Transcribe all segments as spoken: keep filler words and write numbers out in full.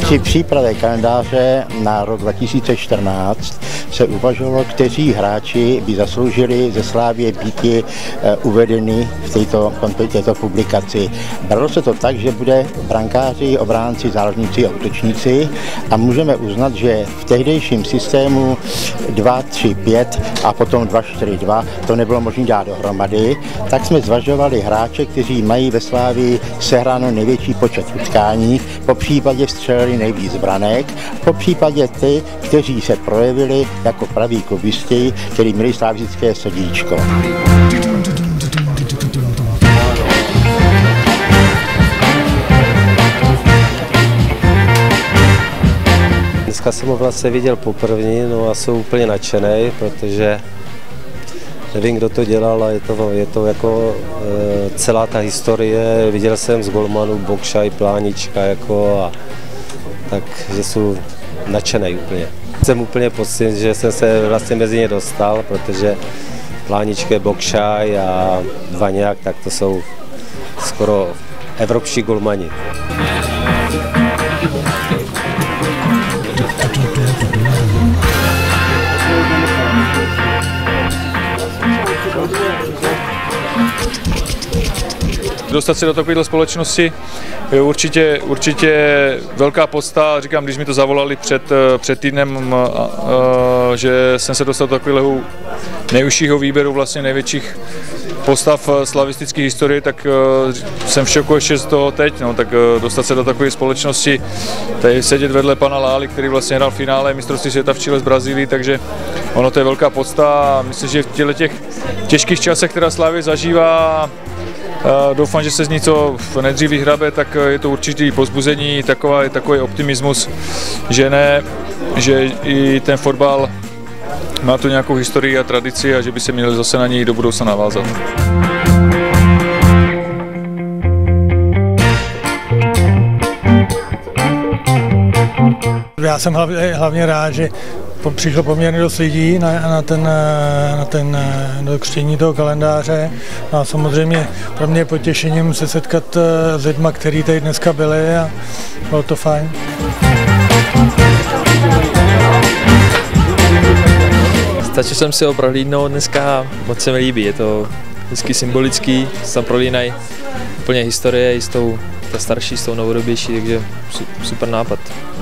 Při přípravě kalendáře na rok dva tisíce čtrnáct se uvažovalo, kteří hráči by zasloužili ze Slavie býti uvedeni v této, v této publikaci. Bralo se to tak, že bude brankáři, obránci, záložníci a útočníci a můžeme uznat, že v tehdejším systému dva tři pět a potom dva čtyři dva to nebylo možné dát dohromady, tak jsme zvažovali hráče, kteří mají ve Slavii sehráno největší počet utkání, po případě střelili nejvíc branek, po případě ty, kteří se projevili jako praví klubisti, kteří měli slavické srdíčko. Dneska jsem ho vlastně viděl poprvé, no a jsem úplně nadšený, protože nevím, kdo to dělal, a je to, je to jako e, celá ta historie. Viděl jsem z golmanů Bokšaj, Plánička, jako a takže jsem nadšený úplně. Jsem úplně pocit, že jsem se vlastně mezi ně dostal, protože Plánička, Bokšaj a Vaňák, tak to jsou skoro evropští golmani. Dostat se do takovéhle společnosti je určitě, určitě velká podsta. Říkám, když mi to zavolali před, před týdnem, že jsem se dostal do takového nejužšího výběru vlastně největších postav slavistické historie, tak jsem v šoku ještě z toho teď. No, tak dostat se do takové společnosti, tady sedět vedle pana Lály, který vlastně hrál v finále mistrovství světa v Chile z Brazílii, takže ono to je velká podsta a myslím, že v těchto těch těžkých časech, která Slavie zažívá, doufám, že se z ní co nejdřív vyhrabe, tak je to určitý povzbuzení, takový, takový optimismus, že ne, že i ten fotbal má tu nějakou historii a tradici a že by se měli zase na něj do budoucna navázat. Já jsem hlavně, hlavně rád, že přišlo poměrně dost lidí na, na ten, na ten do křtění toho kalendáře. A samozřejmě pro mě je potěšením se setkat s lidmi, kteří tady dneska byli a bylo to fajn. Stačil jsem si ho prohlídnout dneska, moc se mi líbí, je to vždycky symbolický, se tam prolínají úplně historie i s tou ta starší, s tou novodobější, takže super nápad.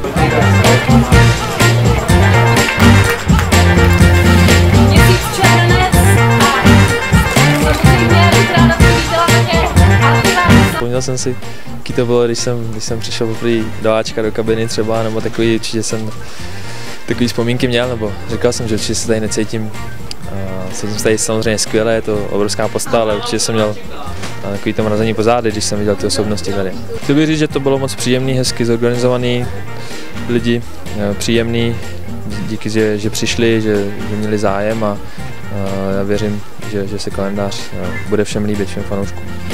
Vzpomněl jsem si, jaký to bylo, když jsem, když jsem přišel poprvé do Ačka, do kabiny třeba, nebo takový, určitě jsem takový vzpomínky měl, nebo říkal jsem, že určitě se tady necítím. Cítím se tady samozřejmě skvěle, je to obrovská postava, ale určitě jsem měl takový to mrazení po zády, když jsem viděl ty osobnosti tady. Chtěl bych říct, že to bylo moc příjemný, hezky zorganizovaný, lidi příjemný, díky, že, že přišli, že, že měli zájem a já věřím, že, že se kalendář bude všem líbit, všem fanouškům.